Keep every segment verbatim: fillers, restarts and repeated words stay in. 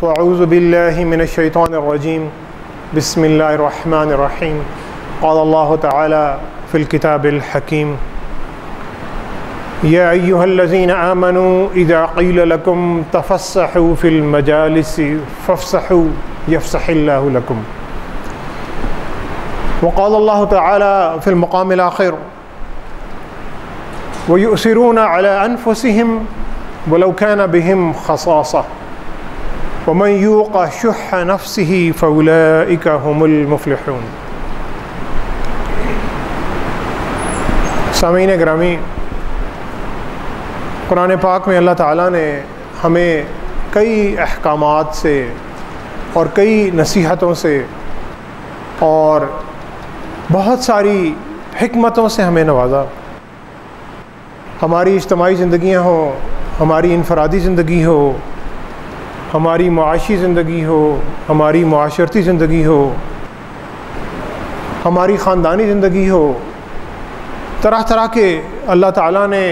فاعوذ باللہ من الشیطان الرجیم بسم اللہ الرحمن الرحیم قال اللہ تعالی فی الکتاب الحکیم یا ایہا الذین آمنوا اذا قیل لکم تفسحوا فی المجالس فافسحوا یفسح اللہ لکم وقال اللہ تعالی فی المقام الآخر وَيُؤْثِرُونَ عَلَىٰ أَنفُسِهِمْ وَلَوْ كَانَ بِهِمْ خَصَاصَةٌ وَمَنْ يُوقَ شُحَّ نَفْسِهِ فَأُولَٰئِكَ هُمُ الْمُفْلِحُونَ۔ سامعین گرامی، قرآن پاک میں اللہ تعالیٰ نے ہمیں کئی احکامات سے اور کئی نصیحتوں سے اور بہت ساری حکمتوں سے ہمیں نوازا۔ ہماری اجتماعی زندگیاں ہوں، ہماری انفرادی زندگی ہو، ہماری معاشی زندگی ہو، ہماری معاشرتی زندگی ہو، ہماری خاندانی زندگی ہو، طرح طرح کے اللہ تعالیٰ نے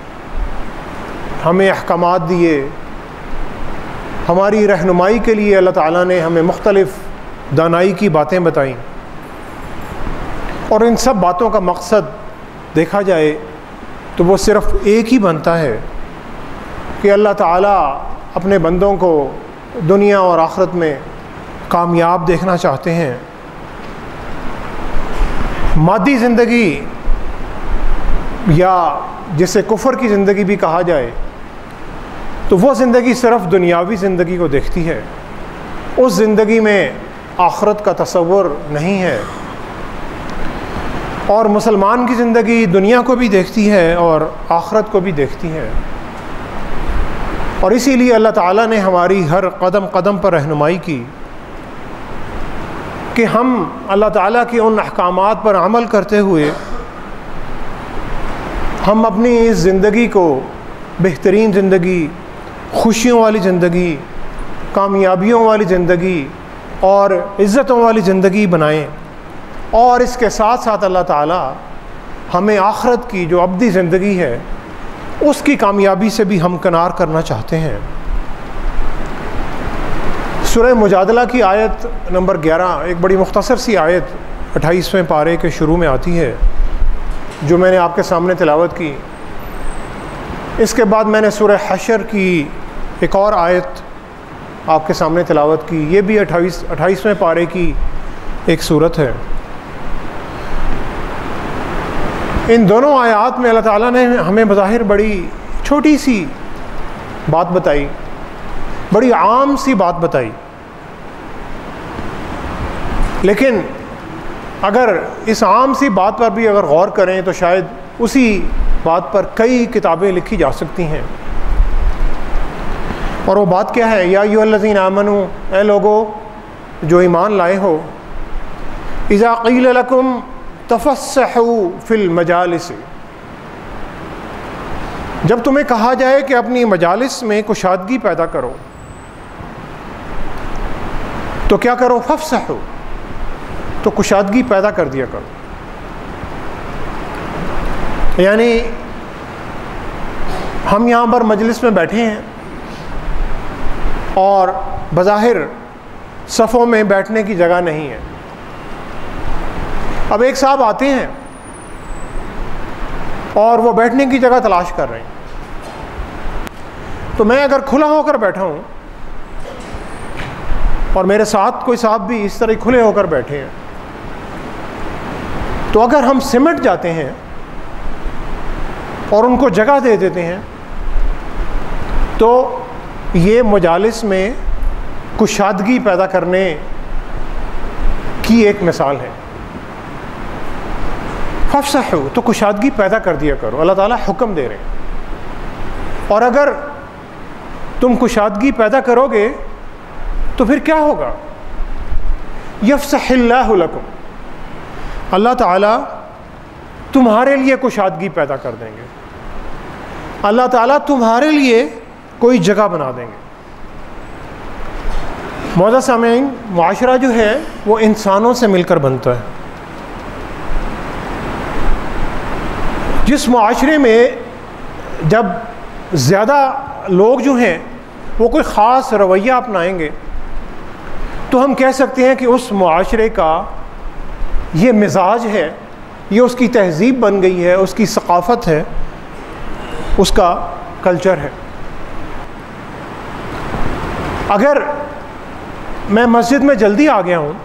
ہمیں احکامات دیے۔ ہماری رہنمائی کے لیے اللہ تعالیٰ نے ہمیں مختلف دانائی کی باتیں بتائیں، اور ان سب باتوں کا مقصد دیکھا جائے تو وہ صرف ایک ہی بنتا ہے کہ اللہ تعالیٰ اپنے بندوں کو دنیا اور آخرت میں کامیاب دیکھنا چاہتے ہیں۔ مادی زندگی یا جسے کفر کی زندگی بھی کہا جائے تو وہ زندگی صرف دنیاوی زندگی کو دیکھتی ہے، اس زندگی میں آخرت کا تصور نہیں ہے۔ اور مسلمان کی زندگی دنیا کو بھی دیکھتی ہے اور آخرت کو بھی دیکھتی ہے، اور اسی لیے اللہ تعالیٰ نے ہماری ہر قدم قدم پر رہنمائی کی کہ ہم اللہ تعالیٰ کے ان احکامات پر عمل کرتے ہوئے ہم اپنی اس زندگی کو بہترین زندگی، خوشیوں والی زندگی، کامیابیوں والی زندگی اور عزتوں والی زندگی بنائیں، اور اس کے ساتھ ساتھ اللہ تعالیٰ ہمیں آخرت کی جو ابدی زندگی ہے اس کی کامیابی سے بھی ہمکنار کرنا چاہتے ہیں۔ سورہ مجادلہ کی آیت نمبر گیارہ ایک بڑی مختصر سی آیت اٹھائیسویں پارے کے شروع میں آتی ہے، جو میں نے آپ کے سامنے تلاوت کی۔ اس کے بعد میں نے سورہ حشر کی ایک اور آیت آپ کے سامنے تلاوت کی، یہ بھی اٹھائیس اٹھائیسویں پارے کی ایک صورت ہے۔ ان دونوں آیات میں اللہ تعالیٰ نے ہمیں بظاہر بڑی چھوٹی سی بات بتائی، بڑی عام سی بات بتائی، لیکن اگر اس عام سی بات پر بھی اگر غور کریں تو شاید اسی بات پر کئی کتابیں لکھی جا سکتی ہیں۔ اور وہ بات کیا ہے؟ یا ایھا الذین آمنوا، اے لوگو جو ایمان لائے ہو، اذا قیل لکم تفسحوا فی المجالس، جب تمہیں کہا جائے کہ اپنی مجالس میں کشادگی پیدا کرو تو کیا کرو؟ فافسحوا، تو کشادگی پیدا کر دیا کرو۔ یعنی ہم یہاں پر مجلس میں بیٹھے ہیں اور بظاہر صفوں میں بیٹھنے کی جگہ نہیں ہے۔ اب ایک صاحب آتے ہیں اور وہ بیٹھنے کی جگہ تلاش کر رہے ہیں، تو میں اگر کھلا ہو کر بیٹھا ہوں اور میرے ساتھ کوئی صاحب بھی اس طرح کھلے ہو کر بیٹھے ہیں، تو اگر ہم سمٹ جاتے ہیں اور ان کو جگہ دے دیتے ہیں تو یہ مجالس میں کشادگی پیدا کرنے کی ایک مثال ہے۔ فافسحوا، تو کشادگی پیدا کر دیا کرو، اللہ تعالیٰ حکم دے رہے ہیں۔ اور اگر تم کشادگی پیدا کرو گے تو پھر کیا ہوگا؟ یفسح اللہ لکم، اللہ تعالیٰ تمہارے لیے کشادگی پیدا کر دیں گے، اللہ تعالیٰ تمہارے لیے کوئی جگہ بنا دیں گے۔ معزز سامعین، معاشرہ جو ہے وہ انسانوں سے مل کر بنتا ہے۔ جس معاشرے میں جب زیادہ لوگ جو ہیں وہ کوئی خاص رویہ اپنائیں گے تو ہم کہہ سکتے ہیں کہ اس معاشرے کا یہ مزاج ہے، یہ اس کی تہذیب بن گئی ہے، اس کی ثقافت ہے، اس کا کلچر ہے۔ اگر میں مسجد میں جلدی آ گیا ہوں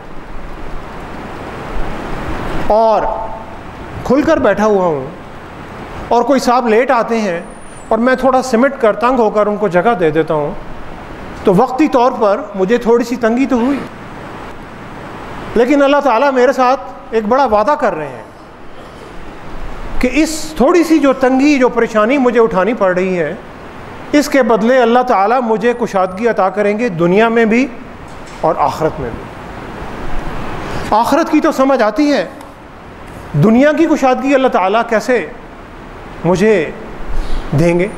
اور کھل کر بیٹھا ہوا ہوں اور کوئی صاحب لیٹ آتے ہیں اور میں تھوڑا سمٹ کر تنگ ہو کر ان کو جگہ دے دیتا ہوں تو وقتی طور پر مجھے تھوڑی سی تنگی تو ہوئی، لیکن اللہ تعالیٰ میرے ساتھ ایک بڑا وعدہ کر رہے ہیں کہ اس تھوڑی سی جو تنگی، جو پریشانی مجھے اٹھانی پڑ رہی ہے، اس کے بدلے اللہ تعالیٰ مجھے کشادگی عطا کریں گے دنیا میں بھی اور آخرت میں بھی۔ آخرت کی تو سمجھ آتی ہے، دنیا کی کشادگی اللہ تعالیٰ کیسے مجھے دیں گے؟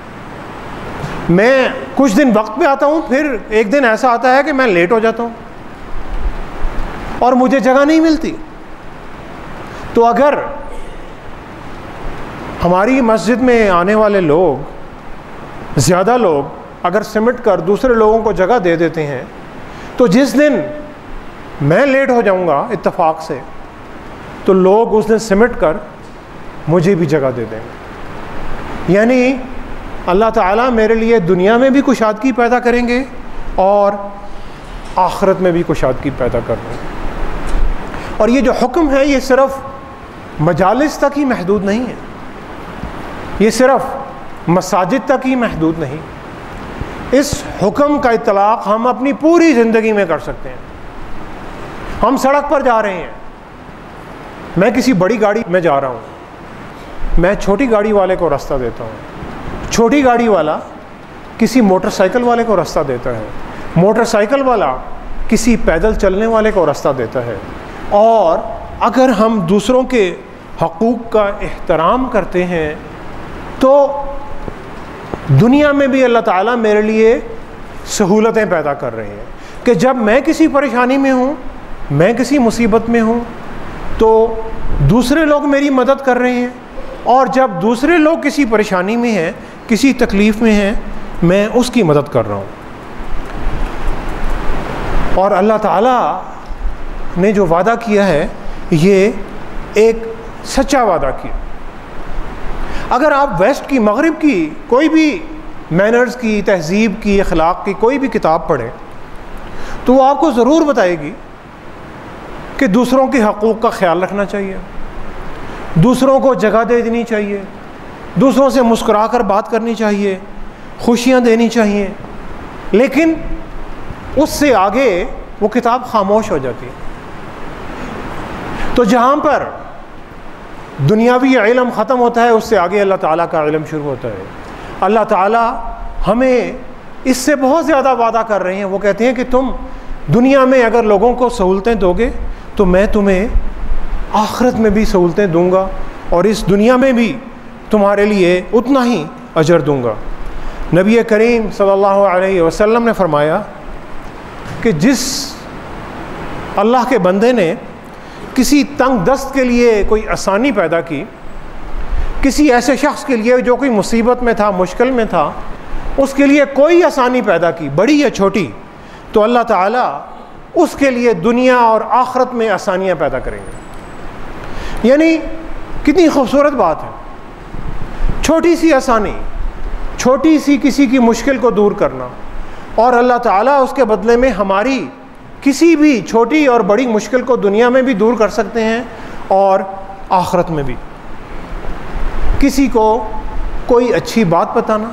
میں کچھ دن وقت پہ آتا ہوں، پھر ایک دن ایسا آتا ہے کہ میں لیٹ ہو جاتا ہوں اور مجھے جگہ نہیں ملتی۔ تو اگر ہماری مسجد میں آنے والے لوگ، زیادہ لوگ اگر سمٹ کر دوسرے لوگوں کو جگہ دے دیتے ہیں تو جس دن میں لیٹ ہو جاؤں گا اتفاق سے تو لوگ اس دن سمٹ کر مجھے بھی جگہ دے دیں گے۔ یعنی اللہ تعالیٰ میرے لیے دنیا میں بھی کشادگی پیدا کریں گے اور آخرت میں بھی کشادگی پیدا کر دیں گے۔ اور یہ جو حکم ہے یہ صرف مجالس تک ہی محدود نہیں ہے، یہ صرف مساجد تک ہی محدود نہیں، اس حکم کا اطلاق ہم اپنی پوری زندگی میں کر سکتے ہیں۔ ہم سڑک پر جا رہے ہیں، میں کسی بڑی گاڑی میں جا رہا ہوں، میں چھوٹی گاڑی والے کو راستہ دیتا ہوں، چھوٹی گاڑی والا کسی موٹر سائیکل والے کو راستہ دیتا ہے، موٹر سائیکل والا کسی پیدل چلنے والے کو راستہ دیتا ہے۔ اور اگر ہم دوسروں کے حقوق کا احترام کرتے ہیں تو دنیا میں بھی اللہ تعالیٰ میرے لیے سہولتیں پیدا کر رہے ہیں کہ جب میں کسی پریشانی میں ہوں، میں کسی مصیبت میں ہوں تو دوسرے لوگ میری مدد کر رہے ہیں، اور جب دوسرے لوگ کسی پریشانی میں ہیں، کسی تکلیف میں ہیں، میں اس کی مدد کر رہا ہوں۔ اور اللہ تعالیٰ نے جو وعدہ کیا ہے یہ ایک سچا وعدہ کیا۔ اگر آپ ویسٹ کی، مغرب کی کوئی بھی مینرز کی، تہذیب کی، اخلاق کی کوئی بھی کتاب پڑھیں تو وہ آپ کو ضرور بتائے گی کہ دوسروں کے حقوق کا خیال رکھنا چاہیے، دوسروں کو جگہ دے دینی چاہیے، دوسروں سے مسکرا کر بات کرنی چاہیے، خوشیاں دینی چاہیے، لیکن اس سے آگے وہ کتاب خاموش ہو جاتی ہے۔ تو جہاں پر دنیاوی علم ختم ہوتا ہے اس سے آگے اللہ تعالیٰ کا علم شروع ہوتا ہے۔ اللہ تعالیٰ ہمیں اس سے بہت زیادہ وعدہ کر رہے ہیں، وہ کہتے ہیں کہ تم دنیا میں اگر لوگوں کو سہولتیں دو گے تو میں تمہیں آخرت میں بھی سہولتیں دوں گا اور اس دنیا میں بھی تمہارے لیے اتنا ہی اجر دوں گا۔ نبی کریم صلی اللہ علیہ وسلم نے فرمایا کہ جس اللہ کے بندے نے کسی تنگ دست کے لیے کوئی آسانی پیدا کی، کسی ایسے شخص کے لیے جو کوئی مصیبت میں تھا، مشکل میں تھا، اس کے لیے کوئی آسانی پیدا کی، بڑی یا چھوٹی، تو اللہ تعالیٰ اس کے لیے دنیا اور آخرت میں آسانیاں پیدا کریں گے۔ یعنی کتنی خوبصورت بات ہے، چھوٹی سی آسانی، چھوٹی سی کسی کی مشکل کو دور کرنا، اور اللہ تعالیٰ اس کے بدلے میں ہماری کسی بھی چھوٹی اور بڑی مشکل کو دنیا میں بھی دور کر سکتے ہیں اور آخرت میں بھی۔ کسی کو کوئی اچھی بات بتانا،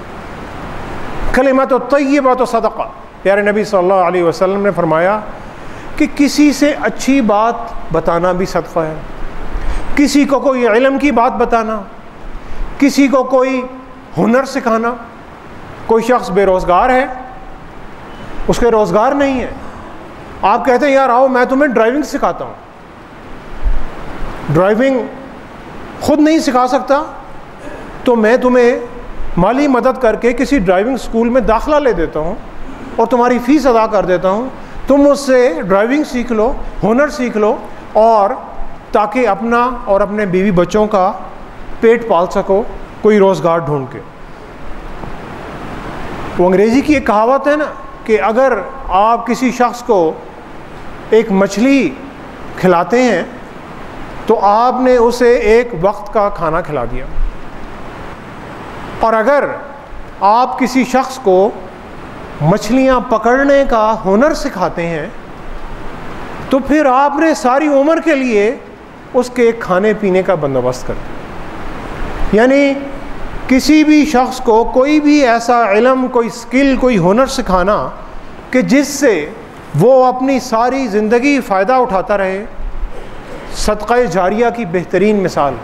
کلمۃ طیبۃ و صدقہ، پیارے نبی صلی اللہ علیہ وسلم نے فرمایا کہ کسی سے اچھی بات بتانا بھی صدقہ ہے، کسی کو کوئی علم کی بات بتانا، کسی کو کوئی ہنر سکھانا۔ کوئی شخص بے روزگار ہے، اس کے روزگار نہیں ہے، آپ کہتے ہیں یار آؤ میں تمہیں ڈرائیونگ سکھاتا ہوں، ڈرائیونگ خود نہیں سکھا سکتا تو میں تمہیں مالی مدد کر کے کسی ڈرائیونگ اسکول میں داخلہ لے دیتا ہوں اور تمہاری فیس ادا کر دیتا ہوں، تم اس سے ڈرائیونگ سیکھ لو، ہنر سیکھ لو، اور تاکہ اپنا اور اپنے بیوی بچوں کا پیٹ پال سکو کوئی روزگار ڈھونڈ کے۔ وہ انگریزی کی ایک کہاوت ہے نا کہ اگر آپ کسی شخص کو ایک مچھلی کھلاتے ہیں تو آپ نے اسے ایک وقت کا کھانا کھلا دیا، اور اگر آپ کسی شخص کو مچھلیاں پکڑنے کا ہنر سکھاتے ہیں تو پھر آپ نے ساری عمر کے لیے اس کے کھانے پینے کا بندوبست کر دیا۔ یعنی کسی بھی شخص کو کوئی بھی ایسا علم، کوئی سکل، کوئی ہنر سکھانا کہ جس سے وہ اپنی ساری زندگی فائدہ اٹھاتا رہے، صدقہ جاریہ کی بہترین مثال۔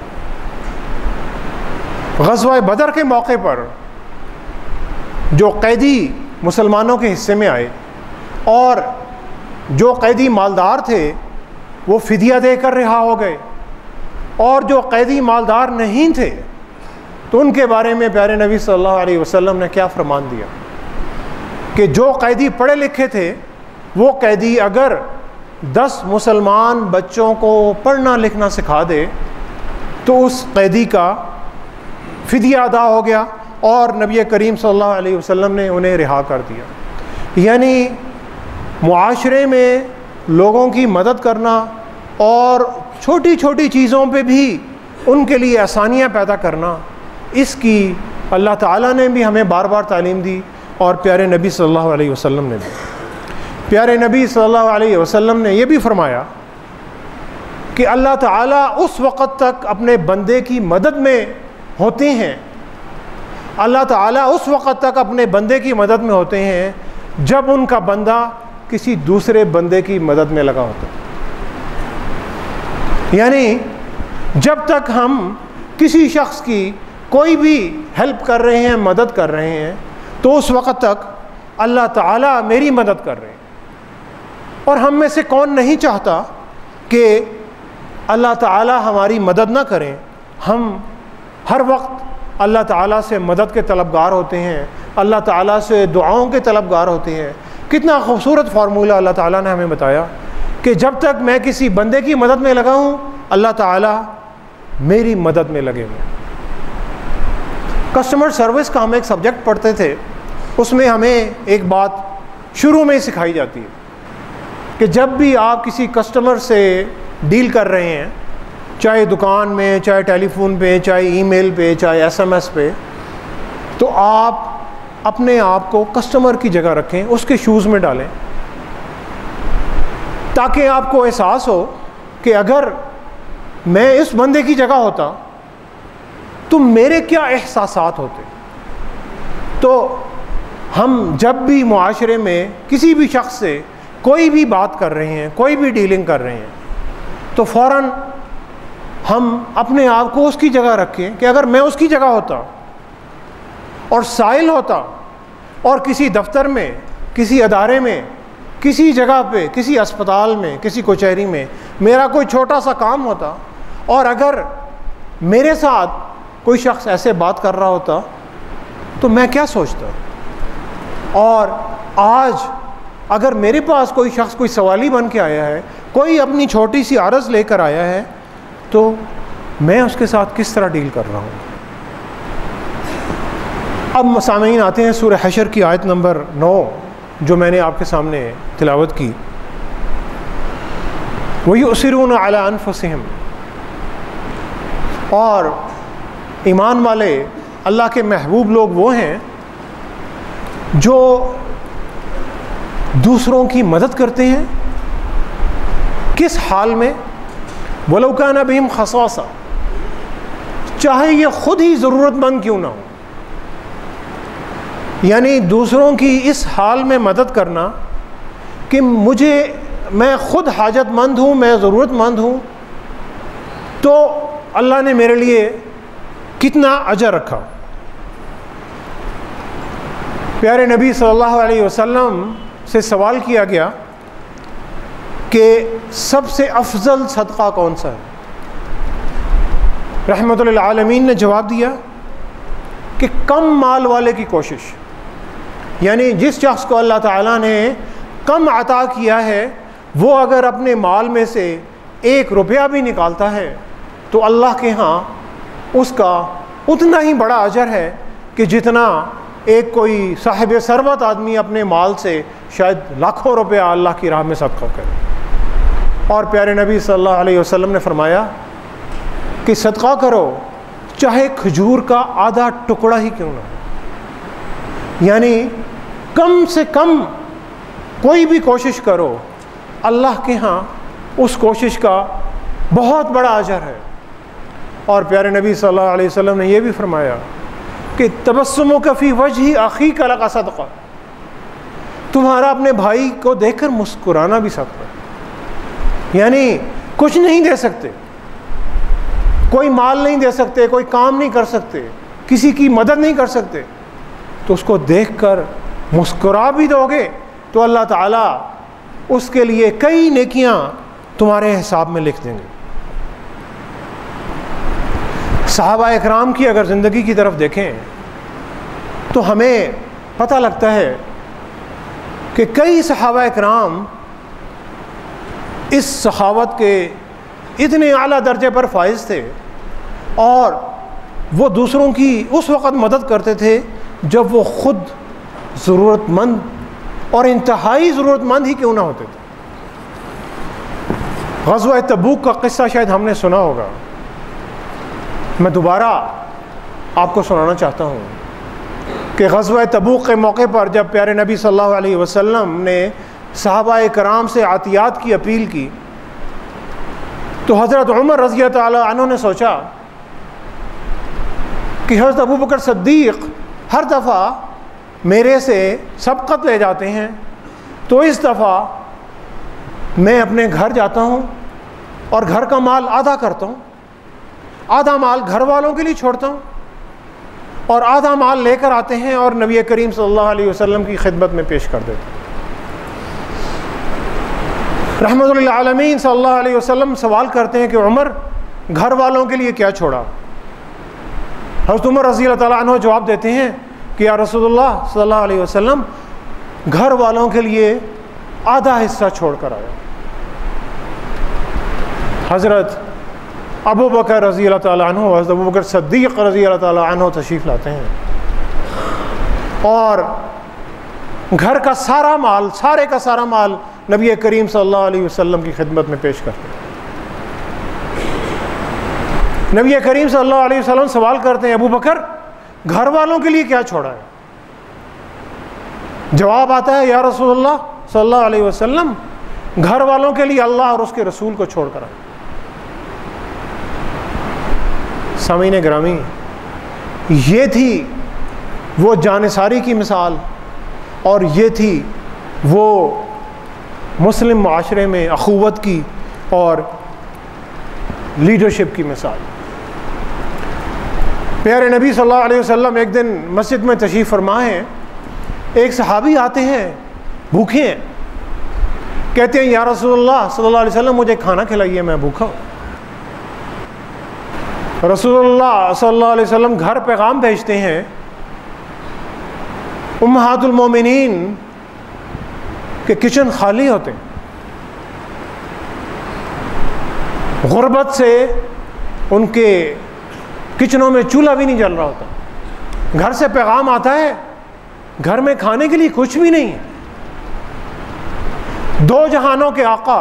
غزوہ بدر کے موقع پر جو قیدی مسلمانوں کے حصے میں آئے اور جو قیدی مالدار تھے وہ فدیہ دے کر رہا ہو گئے، اور جو قیدی مالدار نہیں تھے تو ان کے بارے میں پیارے نبی صلی اللہ علیہ وسلم نے کیا فرمان دیا کہ جو قیدی پڑھے لکھے تھے وہ قیدی اگر دس مسلمان بچوں کو پڑھنا لکھنا سکھا دے تو اس قیدی کا فدیہ ادا ہو گیا، اور نبی کریم صلی اللہ علیہ وسلم نے انہیں رہا کر دیا۔ یعنی معاشرے میں لوگوں کی مدد کرنا اور چھوٹی چھوٹی چیزوں پہ بھی ان کے لیے آسانیاں پیدا کرنا، اس کی اللہ تعالیٰ نے بھی ہمیں بار بار تعلیم دی، اور پیارے نبی صلی اللہ علیہ وسلم نے بھی۔ پیارے نبی صلی اللہ علیہ وسلم نے یہ بھی فرمایا کہ اللہ تعالیٰ اس وقت تک اپنے بندے کی مدد میں ہوتے ہیں اللہ تعالیٰ اس وقت تک اپنے بندے کی مدد میں ہوتے ہیں جب ان کا بندہ کسی دوسرے بندے کی مدد میں لگا ہوتا ہے۔ یعنی جب تک ہم کسی شخص کی کوئی بھی ہیلپ کر رہے ہیں، مدد کر رہے ہیں، تو اس وقت تک اللہ تعالیٰ میری مدد کر رہے ہیں۔ اور ہم میں سے کون نہیں چاہتا کہ اللہ تعالیٰ ہماری مدد نہ کریں؟ ہم ہر وقت اللہ تعالیٰ سے مدد کے طلبگار ہوتے ہیں، اللہ تعالیٰ سے دعاؤں کے طلبگار ہوتے ہیں۔ کتنا خوبصورت فارمولہ اللہ تعالیٰ نے ہمیں بتایا کہ جب تک میں کسی بندے کی مدد میں لگا ہوں اللہ تعالیٰ میری مدد میں لگے ہوئے۔ کسٹمر سروس کا ہم ایک سبجیکٹ پڑھتے تھے، اس میں ہمیں ایک بات شروع میں ہی سکھائی جاتی ہے کہ جب بھی آپ کسی کسٹمر سے ڈیل کر رہے ہیں، چاہے دکان میں، چاہے ٹیلی فون پہ، چاہے ای میل پہ، چاہے ایس ایم ایس پہ، تو آپ اپنے آپ کو کسٹمر کی جگہ رکھیں، اس کے شوز میں ڈالیں، تاکہ آپ کو احساس ہو کہ اگر میں اس بندے کی جگہ ہوتا تو میرے کیا احساسات ہوتے۔ تو ہم جب بھی معاشرے میں کسی بھی شخص سے کوئی بھی بات کر رہے ہیں، کوئی بھی ڈیلنگ کر رہے ہیں، تو فوراً ہم اپنے آپ کو اس کی جگہ رکھیں کہ اگر میں اس کی جگہ ہوتا اور سائل ہوتا اور کسی دفتر میں، کسی ادارے میں، کسی جگہ پہ، کسی اسپتال میں، کسی کچہری میں میرا کوئی چھوٹا سا کام ہوتا، اور اگر میرے ساتھ کوئی شخص ایسے بات کر رہا ہوتا تو میں کیا سوچتا۔ اور آج اگر میرے پاس کوئی شخص کوئی سوالی بن کے آیا ہے، کوئی اپنی چھوٹی سی عرض لے کر آیا ہے، تو میں اس کے ساتھ کس طرح ڈیل کر رہا ہوں۔ اب سامعین آتے ہیں سورہ حشر کی آیت نمبر نو جو میں نے آپ کے سامنے تلاوت کی۔ وَيُؤْثِرُونَ عَلَىٰ أَنفُسِهِمْ، اور ایمان والے اللہ کے محبوب لوگ وہ ہیں جو دوسروں کی مدد کرتے ہیں۔ کس حال میں؟ وَلَوْ كَانَ بِهِمْ خَصَاصَةٌ، چاہے یہ خود ہی ضرورت مند کیوں نہ ہو۔ یعنی دوسروں کی اس حال میں مدد کرنا کہ مجھے، میں خود حاجت مند ہوں، میں ضرورت مند ہوں، تو اللہ نے میرے لیے کتنا اجر رکھا۔ پیارے نبی صلی اللہ علیہ وسلم سے سوال کیا گیا کہ سب سے افضل صدقہ کون سا ہے؟ رحمت للعالمین نے جواب دیا کہ کم مال والے کی کوشش، یعنی جس شخص کو اللہ تعالیٰ نے کم عطا کیا ہے وہ اگر اپنے مال میں سے ایک روپیہ بھی نکالتا ہے تو اللہ کے ہاں اس کا اتنا ہی بڑا اجر ہے کہ جتنا ایک کوئی صاحب ثروت آدمی اپنے مال سے شاید لاکھوں روپیہ اللہ کی راہ میں صدقہ کرے، اور پیارے نبی صلی اللہ علیہ وسلم نے فرمایا کہ صدقہ کرو چاہے کھجور کا آدھا ٹکڑا ہی کیوں نہ ہو، یعنی کم سے کم کوئی بھی کوشش کرو، اللہ کے ہاں اس کوشش کا بہت بڑا اجر ہے۔ اور پیارے نبی صلی اللہ علیہ وسلم نے یہ بھی فرمایا کہ تبسمک فی وجہ اخیک لک صدقہ، تمہارا اپنے بھائی کو دیکھ کر مسکرانا بھی صدقہ ہے۔ یعنی کچھ نہیں دے سکتے، کوئی مال نہیں دے سکتے، کوئی کام نہیں کر سکتے، کسی کی مدد نہیں کر سکتے، تو اس کو دیکھ کر مسکرا بھی دو گے تو اللہ تعالیٰ اس کے لیے کئی نیکیاں تمہارے حساب میں لکھ دیں گے۔ صحابہ اکرام کی اگر زندگی کی طرف دیکھیں تو ہمیں پتہ لگتا ہے کہ کئی صحابہ اکرام اس سخاوت کے اتنے اعلیٰ درجے پر فائز تھے، اور وہ دوسروں کی اس وقت مدد کرتے تھے جب وہ خود ضرورت مند اور انتہائی ضرورت مند ہی کیوں نہ ہوتے تھے۔ غزوہ تبوک کا قصہ شاید ہم نے سنا ہوگا، میں دوبارہ آپ کو سنانا چاہتا ہوں کہ غزوہ تبوک کے موقع پر جب پیارے نبی صلی اللہ علیہ وسلم نے صحابہ کرام سے عطیات کی اپیل کی تو حضرت عمر رضی اللہ تعالی عنہ نے سوچا کہ حضرت ابو بکر صدیق ہر دفعہ میرے سے سبقت لے جاتے ہیں، تو اس دفعہ میں اپنے گھر جاتا ہوں اور گھر کا مال آدھا کرتا ہوں، آدھا مال گھر والوں کے لیے چھوڑتا ہوں اور آدھا مال لے کر آتے ہیں اور نبی کریم صلی اللہ علیہ وسلم کی خدمت میں پیش کر دیتے ہیں۔ رحمت للعالمین صلی اللہ علیہ وسلم سوال کرتے ہیں کہ عمر گھر والوں کے لیے کیا چھوڑا؟ حضرت عمر رضی اللہ تعالیٰ عنہ جواب دیتے ہیں کہ یا رسول اللہ صلی اللہ علیہ وسلم گھر والوں کے لیے آدھا حصہ چھوڑ کر آیا۔ حضرت ابو بکر رضی اللہ تعالیٰ عنہ حضرت ابو بکر صدیق رضی اللہ تعالیٰ عنہ تشریف لاتے ہیں اور گھر کا سارا مال سارے کا سارا مال نبی کریم صلی اللہ علیہ وسلم کی خدمت میں پیش کرتے ہیں۔ نبی کریم صلی اللہ علیہ وسلم سوال کرتے ہیں ابو بکر گھر والوں کے لیے کیا چھوڑا ہے؟ جواب آتا ہے یا رسول اللہ صلی اللہ علیہ وسلم گھر والوں کے لیے اللہ اور اس کے رسول کو چھوڑ کر آئے۔ سامعین گرامی، یہ تھی وہ جانثاری کی مثال اور یہ تھی وہ مسلم معاشرے میں اخوت کی اور لیڈرشپ کی مثال۔ پیارے نبی صلی اللہ علیہ وسلم ایک دن مسجد میں تشریف فرما ہیں، ایک صحابی آتے ہیں بھوکے ہیں، کہتے ہیں یا رسول اللہ صلی اللہ علیہ وسلم مجھے کھانا کھلائیے میں بھوکا ہوں۔ رسول اللہ صلی اللہ علیہ وسلم گھر پیغام بھیجتے ہیں، امہات المومنین کے کچن خالی ہوتے ہیں، غربت سے ان کے کچنوں میں چولہا بھی نہیں جل رہا ہوتا۔ گھر سے پیغام آتا ہے گھر میں کھانے کے لیے کچھ بھی نہیں ہے۔ دو جہانوں کے آقا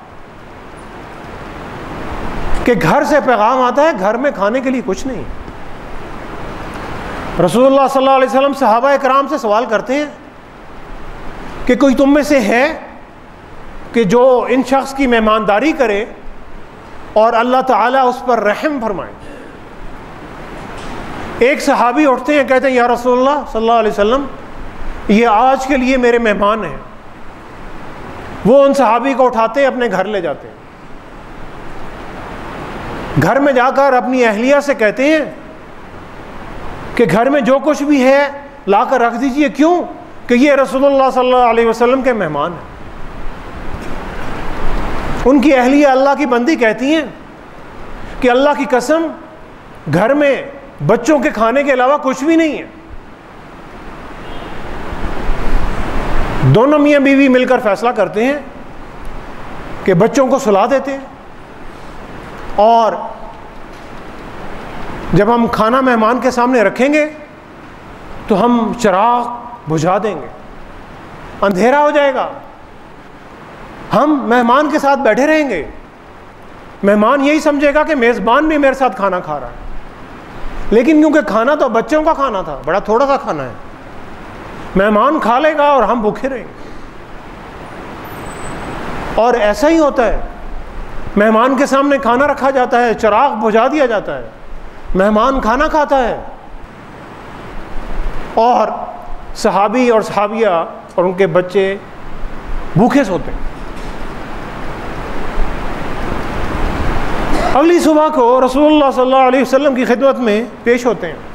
کہ گھر سے پیغام آتا ہے گھر میں کھانے کے لیے کچھ نہیں۔ رسول اللہ صلی اللہ علیہ وسلم صحابہ کرام سے سوال کرتے ہیں کہ کوئی تم میں سے ہے کہ جو ان شخص کی مہمانداری کرے اور اللہ تعالیٰ اس پر رحم فرمائے؟ ایک صحابی اٹھتے ہیں، کہتے ہیں یا رسول اللہ صلی اللہ علیہ وسلم یہ آج کے لیے میرے مہمان ہیں۔ وہ ان صحابی کو اٹھاتے ہیں اپنے گھر لے جاتے ہیں، گھر میں جا کر اپنی اہلیہ سے کہتے ہیں کہ گھر میں جو کچھ بھی ہے لا کر رکھ دیجئے، کیوں کہ یہ رسول اللہ صلی اللہ علیہ وسلم کے مہمان ہیں۔ ان کی اہلیہ اللہ کی بندی کہتی ہیں کہ اللہ کی قسم گھر میں بچوں کے کھانے کے علاوہ کچھ بھی نہیں ہے۔ دونوں میاں بیوی مل کر فیصلہ کرتے ہیں کہ بچوں کو سلا دیتے ہیں، اور جب ہم کھانا مہمان کے سامنے رکھیں گے تو ہم چراغ بجھا دیں گے، اندھیرا ہو جائے گا، ہم مہمان کے ساتھ بیٹھے رہیں گے، مہمان یہی سمجھے گا کہ میزبان بھی میرے ساتھ کھانا کھا رہا ہے، لیکن کیونکہ کھانا تو بچوں کا کھانا تھا، بڑا تھوڑا سا کھانا ہے، مہمان کھا لے گا اور ہم بھوکے رہیں گے۔ اور ایسا ہی ہوتا ہے، مہمان کے سامنے کھانا رکھا جاتا ہے، چراغ بجھا دیا جاتا ہے، مہمان کھانا کھاتا ہے، اور صحابی اور صحابیہ اور ان کے بچے بھوکے سوتے ہیں۔ اگلی صبح کو رسول اللہ صلی اللہ علیہ وسلم کی خدمت میں پیش ہوتے ہیں۔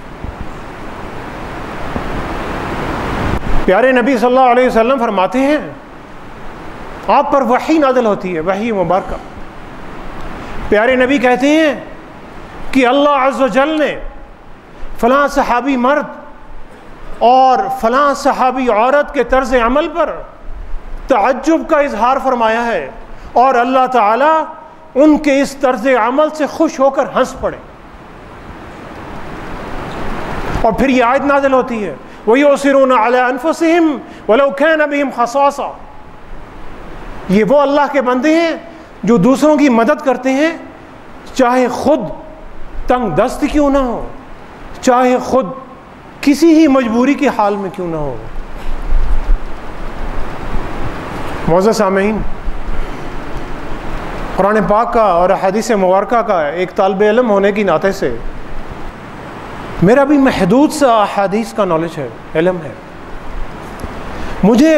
پیارے نبی صلی اللہ علیہ وسلم فرماتے ہیں، آپ پر وحی نازل ہوتی ہے، وحی مبارکہ۔ پیارے نبی کہتے ہیں کہ اللہ عز و جل نے فلاں صحابی مرد اور فلاں صحابی عورت کے طرز عمل پر تعجب کا اظہار فرمایا ہے، اور اللہ تعالیٰ ان کے اس طرز عمل سے خوش ہو کر ہنس پڑے۔ اور پھر یہ آیت نازل ہوتی ہے، وَيُؤْثِرُونَ عَلَىٰ أَنفُسِهِمْ وَلَوْ كَانَ بِهِمْ خَصَاصَةٌ، یہ وہ اللہ کے بندے ہیں جو دوسروں کی مدد کرتے ہیں، چاہے خود تنگ دست کیوں نہ ہو، چاہے خود کسی ہی مجبوری کے حال میں کیوں نہ ہو۔ معزز سامعین، قرآن پاک کا اور حدیث مبارکہ کا ایک طالب علم ہونے کی ناطے سے میرا بھی محدود سا احادیث کا نالج ہے، علم ہے۔ مجھے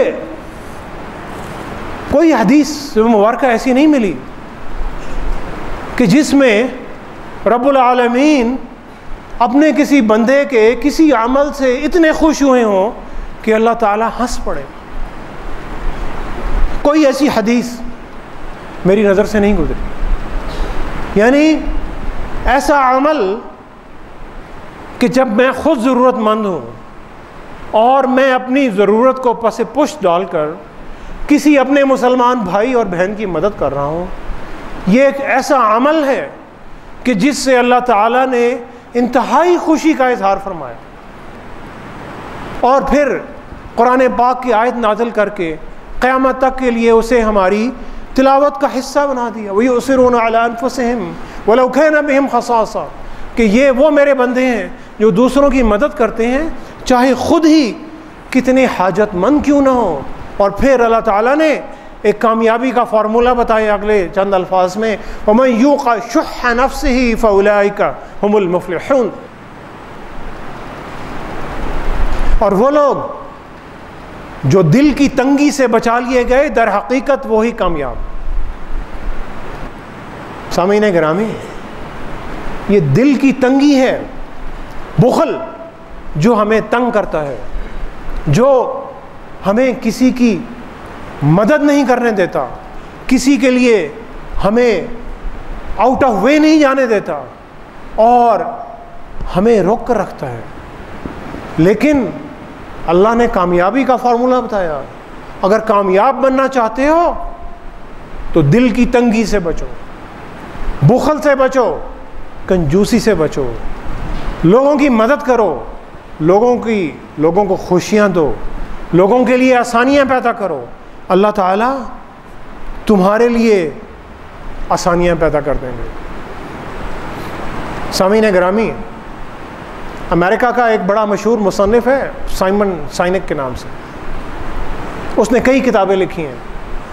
کوئی حدیث مبارکہ ایسی نہیں ملی کہ جس میں رب العالمین اپنے کسی بندے کے کسی عمل سے اتنے خوش ہوئے ہوں کہ اللہ تعالیٰ ہنس پڑے۔ کوئی ایسی حدیث میری نظر سے نہیں گزری، یعنی ایسا عمل کہ جب میں خود ضرورت مند ہوں اور میں اپنی ضرورت کو پس پش ڈال کر کسی اپنے مسلمان بھائی اور بہن کی مدد کر رہا ہوں، یہ ایک ایسا عمل ہے کہ جس سے اللہ تعالیٰ نے انتہائی خوشی کا اظہار فرمایا، اور پھر قرآن پاک کی آیت نازل کر کے قیامت تک کے لیے اسے ہماری تلاوت کا حصہ بنا دیا۔ وَيُؤْثِرُونَ عَلَىٰ أَنفُسِهِمْ وَلَوْ كَانَ بِهِمْ خَصَاصَةٌ، کہ یہ وہ میرے بندے ہیں جو دوسروں کی مدد کرتے ہیں چاہے خود ہی کتنے حاجت مند کیوں نہ ہو۔ اور پھر اللہ تعالیٰ نے ایک کامیابی کا فارمولہ بتایا اگلے چند الفاظ میں، وَمَن يُوقَ شُحَّ نَفْسِهِ فَأُولَٰئِكَ هُمُ الْمُفْلِحُونَ، اور وہ لوگ جو دل کی تنگی سے بچا لیے گئے در حقیقت وہی کامیاب۔ سامعین گرامی، یہ دل کی تنگی ہے، بخل جو ہمیں تنگ کرتا ہے، جو ہمیں کسی کی مدد نہیں کرنے دیتا، کسی کے لیے ہمیں آؤٹ آف وے نہیں جانے دیتا اور ہمیں روک کر رکھتا ہے۔ لیکن اللہ نے کامیابی کا فارمولہ بتایا، اگر کامیاب بننا چاہتے ہو تو دل کی تنگی سے بچو، بخل سے بچو، کنجوسی سے بچو، لوگوں کی مدد کرو، لوگوں کی لوگوں کو خوشیاں دو، لوگوں کے لیے آسانیاں پیدا کرو، اللہ تعالیٰ تمہارے لیے آسانیاں پیدا کر دیں گے۔ سامعین گرامی، امریکہ کا ایک بڑا مشہور مصنف ہے سائمن سائنک کے نام سے، اس نے کئی کتابیں لکھی ہیں۔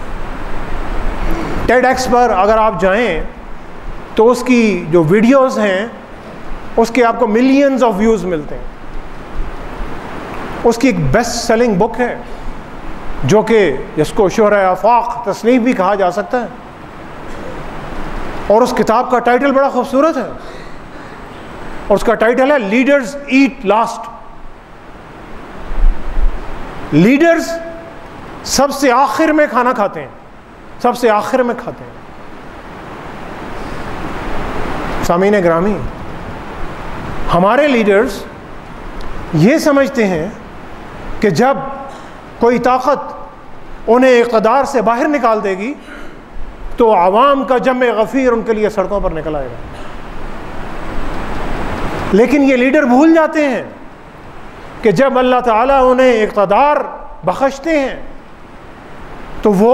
ٹیڈ ایکس پر اگر آپ جائیں تو اس کی جو ویڈیوز ہیں اس کے آپ کو ملینز آف ویوز ملتے ہیں۔ اس کی ایک بیسٹ سیلنگ بک ہے جو کہ جس کو شہرۂ آفاق تصنیف بھی کہا جا سکتا ہے، اور اس کتاب کا ٹائٹل بڑا خوبصورت ہے، اور اس کا ٹائٹل ہے لیڈرز ایٹ لاسٹ۔ لیڈرز سب سے آخر میں کھانا کھاتے ہیں، سب سے آخر میں کھاتے ہیں۔ سامعین گرامی، ہمارے لیڈرز یہ سمجھتے ہیں کہ جب کوئی طاقت انہیں اقتدار سے باہر نکال دے گی تو عوام کا جمع غفیر ان کے لیے سڑکوں پر نکل آئے گا، لیکن یہ لیڈر بھول جاتے ہیں کہ جب اللہ تعالیٰ انہیں اقتدار بخشتے ہیں تو وہ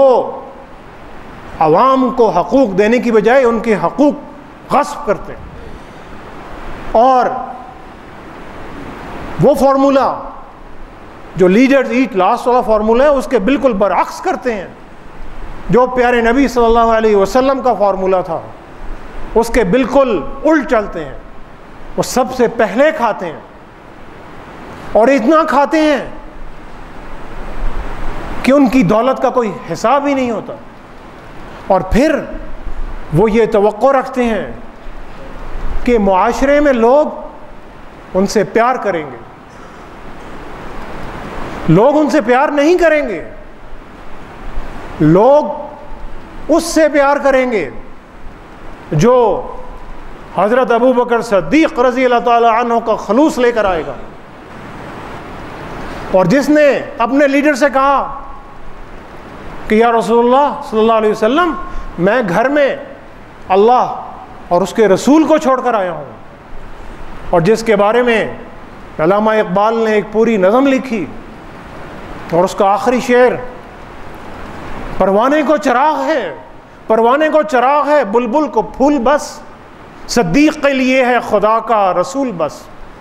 عوام کو حقوق دینے کی بجائے ان کے حقوق غصب کرتے ہیں، اور وہ فارمولہ جو لیڈرز ایٹ لاسٹ والا فارمولہ ہے اس کے بالکل برعکس کرتے ہیں۔ جو پیارے نبی صلی اللہ علیہ وسلم کا فارمولہ تھا اس کے بالکل الٹ چلتے ہیں۔ وہ سب سے پہلے کھاتے ہیں، اور اتنا کھاتے ہیں کہ ان کی دولت کا کوئی حساب ہی نہیں ہوتا، اور پھر وہ یہ توقع رکھتے ہیں کہ معاشرے میں لوگ ان سے پیار کریں گے۔ لوگ ان سے پیار نہیں کریں گے، لوگ اس سے پیار کریں گے جو حضرت ابو بکر صدیق رضی اللہ تعالی عنہ کا خلوص لے کر آئے گا، اور جس نے اپنے لیڈر سے کہا کہ یا رسول اللہ صلی اللہ علیہ وسلم میں گھر میں اللہ اور اس کے رسول کو چھوڑ کر آیا ہوں، اور جس کے بارے میں علامہ اقبال نے ایک پوری نظم لکھی، اور اس کا آخری شعر پروانے کو چراغ ہے، پروانے کو چراغ ہے بلبل کو پھول بس، صدیق کے لیے ہے خدا کا رسول بس۔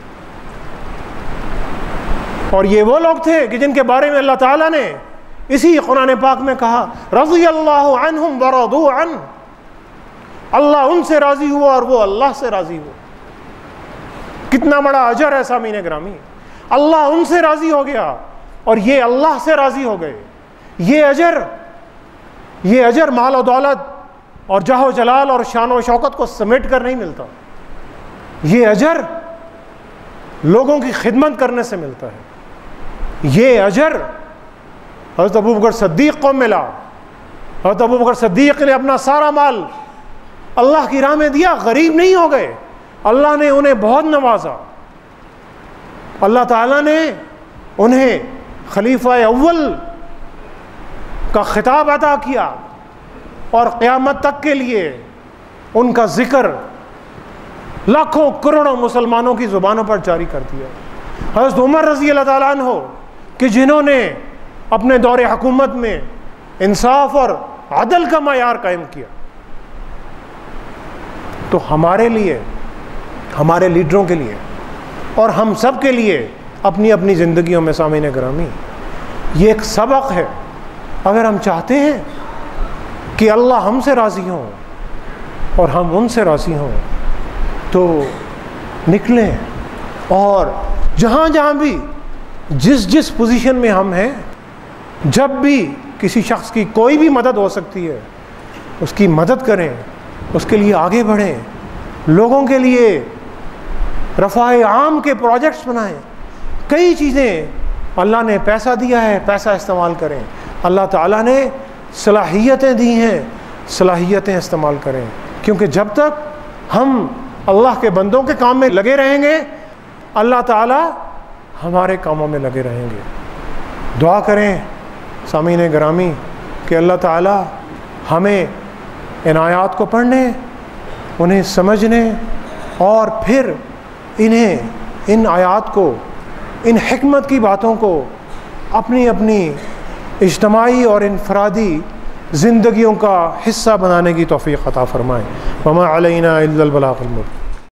اور یہ وہ لوگ تھے کہ جن کے بارے میں اللہ تعالیٰ نے اسی قرآن پاک میں کہا رضی اللہ عنہم ورضوا عنہ، اللہ ان سے راضی ہوا اور وہ اللہ سے راضی ہوا۔ کتنا بڑا اجر ہے سامعین گرامی، اللہ ان سے راضی ہو گیا اور یہ اللہ سے راضی ہو گئے۔ یہ اجر یہ اجر مال و دولت اور جاہ و جلال اور شان و شوکت کو سمیٹ کر نہیں ملتا، یہ اجر لوگوں کی خدمت کرنے سے ملتا ہے۔ یہ اجر حضرت ابو بکر صدیق کو ملا۔ حضرت ابو بکر صدیق نے اپنا سارا مال اللہ کی راہ میں دیا، غریب نہیں ہو گئے، اللہ نے انہیں بہت نوازا، اللہ تعالیٰ نے انہیں خلیفہ اول کا خطاب عطا کیا، اور قیامت تک کے لیے ان کا ذکر لاکھوں کروڑوں مسلمانوں کی زبانوں پر جاری کر دیا۔ حضرت عمر رضی اللہ تعالیٰ عنہ کہ جنہوں نے اپنے دور حکومت میں انصاف اور عدل کا معیار قائم کیا، تو ہمارے لیے، ہمارے لیڈروں کے لیے اور ہم سب کے لیے اپنی اپنی زندگیوں میں سامعین گرامی یہ ایک سبق ہے۔ اگر ہم چاہتے ہیں کہ اللہ ہم سے راضی ہوں اور ہم ان سے راضی ہوں تو نکلیں، اور جہاں جہاں بھی جس جس پوزیشن میں ہم ہیں، جب بھی کسی شخص کی کوئی بھی مدد ہو سکتی ہے اس کی مدد کریں، اس کے لیے آگے بڑھیں، لوگوں کے لیے رفاہ عام کے پروجیکٹس بنائیں۔ کئی چیزیں اللہ نے پیسہ دیا ہے، پیسہ استعمال کریں، اللہ تعالیٰ نے صلاحیتیں دی ہیں، صلاحیتیں استعمال کریں، کیونکہ جب تک ہم اللہ کے بندوں کے کام میں لگے رہیں گے اللہ تعالیٰ ہمارے کاموں میں لگے رہیں گے۔ دعا کریں سامعین گرامی کہ اللہ تعالیٰ ہمیں ان آیات کو پڑھنے، انہیں سمجھنے، اور پھر انہیں ان آیات کو، ان حکمت کی باتوں کو اپنی اپنی اجتماعی اور انفرادی زندگیوں کا حصہ بنانے کی توفیق عطا فرمائیں۔ وما علینا الا البلاغ المبین۔